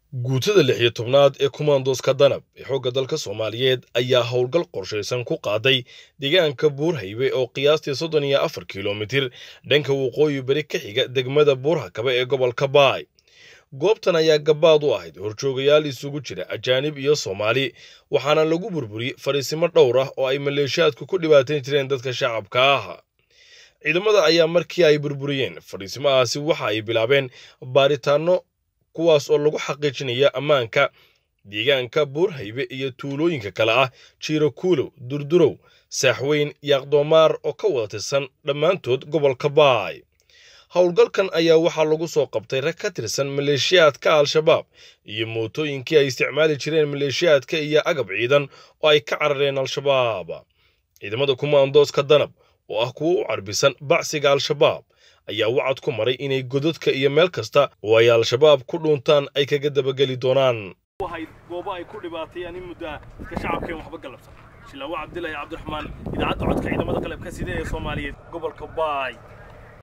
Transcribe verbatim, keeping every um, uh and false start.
guutada lix iyo tobnaad ee Commandos-ka Danab ee xoogga dalka Soomaaliyeed ayaa howlgal qorsheysan ku qaaday deegaanka Buur-Haywe oo qiyaastii soddon iyo afar kiiloomitir dhanka waqooyi bari ka xiga degmada Buur-Hakaba ee gobolka Baay. Goobtan ayaa gabaad u ahayd horjoogayaal isugu jira ajaanib iyo Soomaali, waxaana lagu burburiyay fariisimo dhowr ah oo ay maleeshiyaadku ku dhibaateyn jireen dadka shacabka ah. Ciidamada ayaa markii ay burburiyeen fariisimahaasi waxa ay bilaabeen baaritaano kuwaas oo lagu xaqiijinayo ammaanka deegaanka Buur-Haywe iyo tuulooyinka kale ah Jiiro-Kuulow, Durdurow, Saaxweyn, Yaaqdoomaar oo ka wada tirsan dhammaantood gobolka Baay. Howlgalkan ayaa waxaa lagu soo qabtay rag ka tirsan maleeshiyaadka Al-Shabaab iyo mootooyinkii ay isticmaali jireen maleeshiyaadka iyo agab ciidan oo ay ka carareen Al-Shabaab. Ciidamada Commandos-ka Danab oo ah kuwa u carbisan bacsiga Al-Shabaab ayaa wacad ku maray inay godadka iyo meel kasta oo ay Al-Shabaab ku dhuntaan ay kaga dabageli doonaan. waxay goobo ay ku dhibaateeyaan in muddo ka shacabka waxba galabsan. Shilaawa Cabdilaahi Cabdiraxmaan idaacadda codka ciidamada qalabka sida ee Soomaaliyeed gobolka Baay.